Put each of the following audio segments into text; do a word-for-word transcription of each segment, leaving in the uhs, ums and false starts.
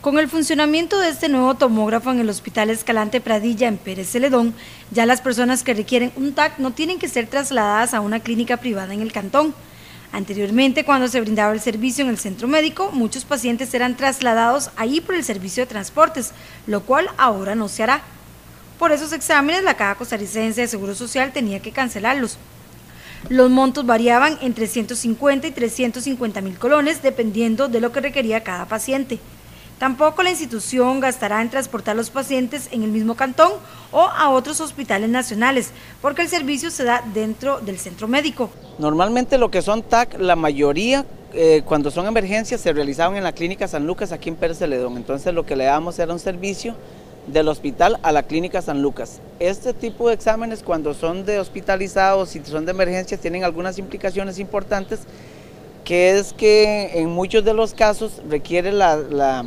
Con el funcionamiento de este nuevo tomógrafo en el Hospital Escalante Pradilla en Pérez Celedón, ya las personas que requieren un T A C no tienen que ser trasladadas a una clínica privada en el cantón. Anteriormente, cuando se brindaba el servicio en el centro médico, muchos pacientes eran trasladados ahí por el servicio de transportes, lo cual ahora no se hará. Por esos exámenes, la Caja Costarricense de Seguro Social tenía que cancelarlos. Los montos variaban entre ciento cincuenta y trescientos cincuenta mil colones, dependiendo de lo que requería cada paciente. Tampoco la institución gastará en transportar a los pacientes en el mismo cantón o a otros hospitales nacionales, porque el servicio se da dentro del centro médico. Normalmente lo que son T A C, la mayoría, eh, cuando son emergencias, se realizaban en la Clínica San Lucas, aquí en Pérez Celedón. Entonces lo que le damos era un servicio del hospital a la Clínica San Lucas. Este tipo de exámenes, cuando son de hospitalizados y son de emergencias, tienen algunas implicaciones importantes, que es que en muchos de los casos requiere la... la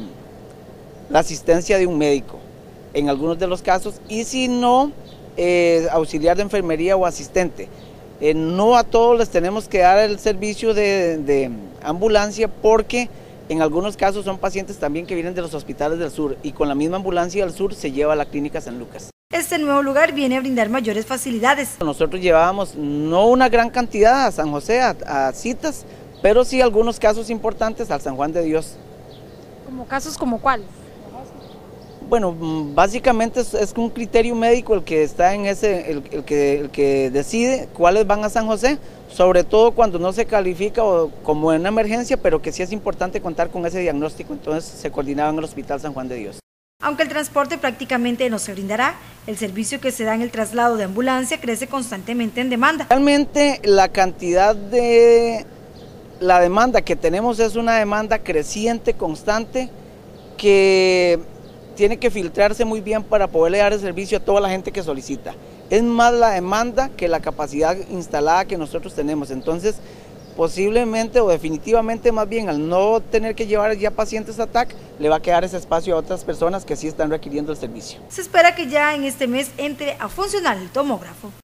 la asistencia de un médico, en algunos de los casos, y si no, eh, auxiliar de enfermería o asistente. Eh, no a todos les tenemos que dar el servicio de, de ambulancia, porque en algunos casos son pacientes también que vienen de los hospitales del sur, y con la misma ambulancia del sur se lleva a la Clínica San Lucas. Este nuevo lugar viene a brindar mayores facilidades. Nosotros llevábamos no una gran cantidad a San José, a, a citas, pero sí algunos casos importantes al San Juan de Dios. ¿Como casos como cuáles? Bueno, básicamente es, es un criterio médico el que está en ese, el, el, que, el que decide cuáles van a San José, sobre todo cuando no se califica o, como una emergencia, pero que sí es importante contar con ese diagnóstico, entonces se coordinaba en el Hospital San Juan de Dios. Aunque el transporte prácticamente no se brindará, el servicio que se da en el traslado de ambulancia crece constantemente en demanda. Realmente la cantidad de la demanda que tenemos es una demanda creciente, constante, que tiene que filtrarse muy bien para poderle dar el servicio a toda la gente que solicita. Es más la demanda que la capacidad instalada que nosotros tenemos, entonces posiblemente o definitivamente más bien al no tener que llevar ya pacientes a T A C, le va a quedar ese espacio a otras personas que sí están requiriendo el servicio. Se espera que ya en este mes entre a funcionar el tomógrafo.